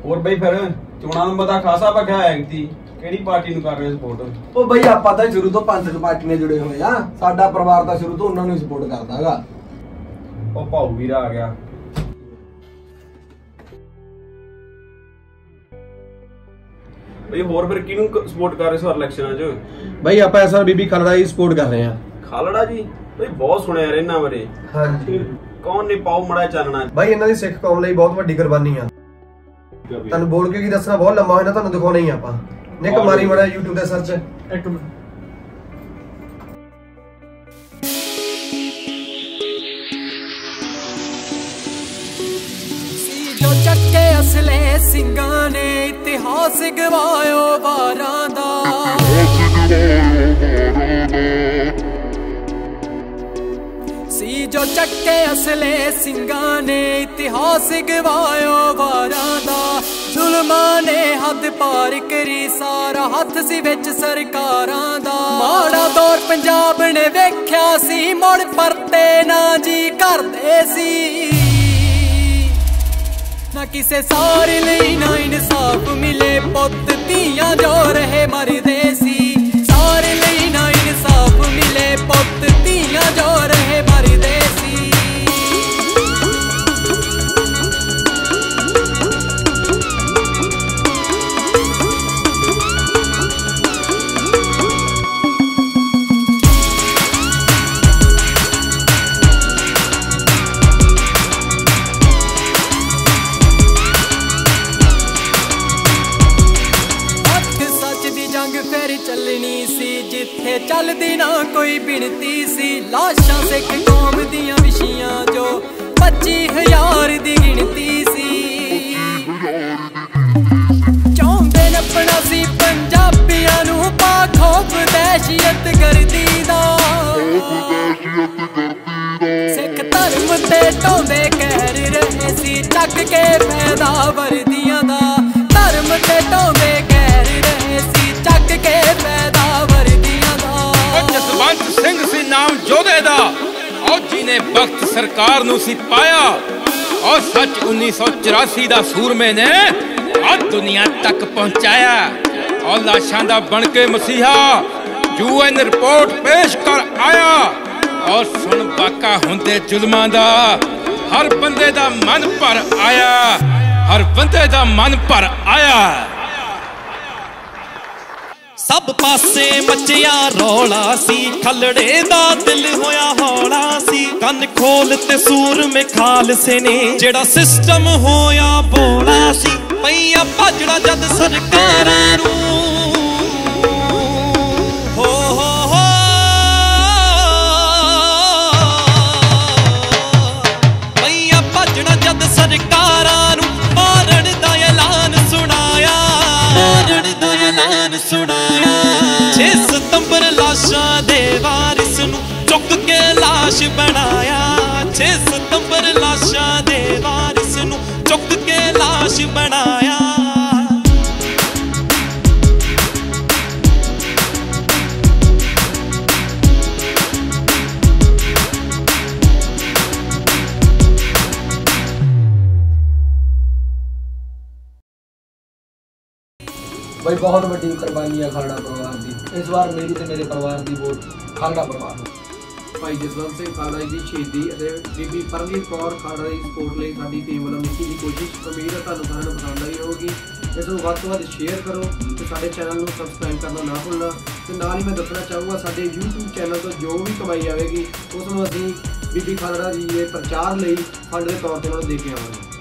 ਹੋਰ ਬਈ ਫਿਰ ਚੋਣਾਂ ਨੰਬਰ ਦਾ ਖਾਸਾ ਭਖਿਆ ਐਗਤੀ ਕਿਹੜੀ ਪਾਰਟੀ ਨੂੰ ਕਰ ਰਹੇ ਸਪੋਰਟ? ਉਹ ਬਈ ਆਪਾਂ ਤਾਂ ਸ਼ੁਰੂ ਤੋਂ ਪੰਥਕ ਪਾਰਟੀ ਨਾਲ ਜੁੜੇ ਹੋਏ ਆ। ਸਾਡਾ ਪਰਿਵਾਰ ਤਾਂ ਸ਼ੁਰੂ ਤੋਂ ਉਹਨਾਂ ਨੂੰ ਸਪੋਰਟ ਕਰਦਾ ਹੈਗਾ। ਉਹ ਭਾਊ ਵੀਰ ਆ ਗਿਆ। ਬਈ ਹੋਰ ਫਿਰ ਕਿਹਨੂੰ ਸਪੋਰਟ ਕਰ ਰਹੇ ਸੋ ਇਲੈਕਸ਼ਨਾਂ 'ਚ? ਬਈ ਆਪਾਂ ਇਸ ਵਾਰ ਬੀਬੀ ਖਾਲੜਾ ਹੀ ਸਪੋਰਟ ਕਰ ਰਹੇ ਆ। ਖਾਲੜਾ ਜੀ ਬਈ ਬਹੁਤ ਸੁਣਿਆ ਯਾਰ ਇਹਨਾਂ ਬਾਰੇ। ਹਾਂਜੀ ਕੌਣ ਨੇ ਪਾਉ ਮੜਾ ਚਾਨਣਾ? ਬਈ ਇਹਨਾਂ ਦੀ ਸਿੱਖ ਕੌਮ ਲਈ ਬਹੁਤ ਵੱਡੀ ਕੁਰਬਾਨੀ ਆ। ਤੁਹਾਨੂੰ ਬੋਲ ਕੇ ਕੀ ਦੱਸਣਾ, ਬਹੁਤ ਲੰਮਾ ਹੋਇਆ, ਤੁਹਾਨੂੰ ਦਿਖਾਉਣਾ ਹੀ ਆਪਾਂ। ਨਿਕ ਮਾਰੀ ਮੜਾ YouTube ਤੇ ਸਰਚ। ਇੱਕ ਮਿੰਟ। ਜੋ ਚੱਕੇ ਅਸਲੇ ਸਿੰਘਾਂ ਨੇ ਇਤਿਹਾਸ ਗਵਾਇਓ ਵਾਰਾਂ ਦਾ। ਸੀ ਜੋ ਚੱਕੇ ਅਸਲੇ ਸਿੰਘਾਂ ਨੇ ਇਤਿਹਾਸ ਗਵਾਇਓ ਵਾਰਾਂ ਦਾ। ਜ਼ੁਲਮਾਂ ਨੇ ਹੱਦ ਪਾਰ ਕਰੀ, ਸਾਰਾ ਹੱਥ ਸੀ ਵਿੱਚ ਸਰਕਾਰਾਂ ਦਾ। ਮਾੜਾ ਦੌਰ ਪੰਜਾਬ ਨੇ ਵੇਖਿਆ ਸੀ, ਮੁੜ ਪਰਤੇ ਨਾ ਜੀ ਕਰਦੇ ਸੀ। ਨਾ ਕਿਸੇ ਸਾਰੇ ਲਈ ਨਾ ਇਨਸਾਫ ਮਿਲੇ, ਪੁੱਤ ਧੀਆਂ ਜੋ ਰਹੇ ਮਰਦੇ ਸੀ। ਸਾਰੇ ਲਈ ਨਾ ਇਨਸਾਫ ਮਿਲੇ, ਪੁੱਤ ਧੀਆਂ ਜੋ ਰਹੇ ਮਰਦੇ ਸੀ। ਫਿਰ ਚੱਲਣੀ ਸੀ ਜਿੱਥੇ ਚੱਲਦੀ ਨਾ ਕੋਈ ਬਿਨਤੀ ਸੀ। ਲਾਸ਼ਾਂ ਸਿੱਖ ਕੌਮ ਦੀਆਂ ਵਿਛੀਆਂ ਜੋ 25,000 ਦੀ ਗਿਣਤੀ ਸੀ। ਚਾਹੁੰਦੇ ਨੱਪਣਾ ਸੀ ਪੰਜਾਬੀਆਂ ਨੂੰ ਪਾ ਖੌਫ ਦਹਿਸ਼ਤ ਗਰਦੀ ਦਾ। ਸਿੱਖ ਧਰਮ ਤੇ ਢਾਉਂਦੇ ਕਹਿਰ ਰਹੇ ਸੀ, ਚੱਕ ਕੇ ਫਾਇਦਾ ਵਰਦੀਆਂ ਦਾ। ਧਰਮ ਤੇ ਢਾਉਂਦੇ ਕਹਿਰ ਰਹੇ ਸੀ, ਚੱਕ ਕੇ ਫਾਇਦਾ ਵਰਦੀਆਂ ਦਾ। ਜਸਵੰਤ ਸਿੰਘ ਸੀ ਨਾਮ ਜੋਧੇ ਦਾ, ਔਜੀ ਨੇ ਬਖਤ ਸਰਕਾਰ ਨੂੰ ਸੀ ਪਾਇਆ। ਔਰ ਸੱਚ 1984 ਦਾ ਸੂਰਮੇ ਨੇ ਆ ਦੁਨੀਆ ਤੱਕ ਪਹੁੰਚਾਇਆ। ਔਰ ਲਾਸ਼ਾਂ ਦਾ ਬਣ ਕੇ ਮਸੀਹਾ UN ਰਿਪੋਰਟ ਪੇਸ਼ ਕਰ ਆਇਆ। ਔਰ ਸੁਣ ਬਾਕਾ ਹੁੰਦੇ ਜ਼ੁਲਮਾਂ ਦਾ, ਹਰ ਬੰਦੇ ਦਾ ਮਨ ਭਰ ਆਇਆ। ਹਰ ਬੰਦੇ ਦਾ ਮਨ ਭਰ ਆਇਆ। ਸਭ ਪਾਸੇ ਮੱਚਿਆ ਰੌਲਾ ਸੀ, ਖਲੜੇ ਦਾ ਦਿਲ ਹੋਇਆ ਹੌਲਾ ਸੀ। ਕੰਨ ਖੋਲ ਤੇ ਸੂਰਮੇ ਖਾਲਸੇ ਨੇ ਜਿਹੜਾ ਸਿਸਟਮ ਹੋਇਆ ਬੋਲਾ ਸੀ। ਪਈਆਂ ਭਾਜੜਾ ਜਦ ਸਰਕਾਰਾਂ ਨੂੰ ਪਈਆਂ ਭਾਜੜਾ ਜਦ ਸਰਕਾਰਾਂ ਨੂੰ ਮਾਰਨ ਦਾ ਐਲਾਨ ਸੁਣਾਇਆ। ਮਾਰਨ ਦਾ ਐਲਾਨ ਸੁਣਾਇਆ। 6 ਸਤੰਬਰ ਲਾਸ਼ਾਂ ਦੇ ਵਾਰਿਸ ਨੂੰ ਚੁੱਕ ਕੇ ਲਾਸ਼ ਬਣਾਇਆ। 6 ਸਤੰਬਰ ਲਾਸ਼ਾਂ ਦੇ ਵਾਰਿਸ ਨੂੰ ਚੁੱਕ ਕੇ ਲਾਸ਼ ਬਣਾਇਆ। ਬਈ ਬਹੁਤ ਵੱਡੀ ਕੁਰਬਾਨੀ ਆ ਖਾਲੜਾ ਪਰਿਵਾਰ ਦੀ। ਇਸ ਵਾਰ ਮੇਰੀ ਤੇ ਮੇਰੇ ਪਰਿਵਾਰ ਦੀ ਵੋਟ ਖਾਲੜਾ ਪਰਿਵਾਰ ਨੂੰ। ਭਾਈ ਜਸਵੰਤ ਸਿੰਘ ਖਾਲੜਾ ਜੀ ਦੀ ਸ਼ਹੀਦੀ ਅਤੇ ਬੀਬੀ ਪਰਮਜੀਤ ਕੌਰ ਖਾਲੜਾ ਦੀ ਸਪੋਰਟ ਲਈ ਸਾਡੀ ਟੀਮ ਵੱਲੋਂ ਨਿੱਕੀ ਦੀ ਕੋਸ਼ਿਸ਼। ਉਮੀਦ ਹੈ ਤੁਹਾਨੂੰ ਸਾਰਿਆਂ ਨੂੰ ਪਸੰਦ ਆਈ ਹੋਵੇਗੀ। ਇਸ ਨੂੰ ਵੱਧ ਤੋਂ ਵੱਧ ਸ਼ੇਅਰ ਕਰੋ ਤੇ ਸਾਡੇ ਚੈਨਲ ਨੂੰ ਸਬਸਕ੍ਰਾਈਬ ਕਰਨਾ ਨਾ ਭੁੱਲਣਾ। ਤੇ ਨਾਲ ਹੀ ਮੈਂ ਦੱਸਣਾ ਚਾਹੂੰਗਾ ਸਾਡੇ YouTube ਚੈਨਲ ਤੋਂ ਜੋ ਵੀ ਕਮਾਈ ਆਵੇਗੀ ਉਸ ਨੂੰ ਅਸੀਂ ਬੀਬੀ ਖਾਲੜਾ ਜੀ ਦੇ ਪ੍ਰਚਾਰ ਲਈ ਫੰਡ ਦੇ ਤੌਰ ਤੇ ਉਹਨਾਂ ਨੂੰ ਦੇ ਕੇ ਆਵਾਂਗੇ।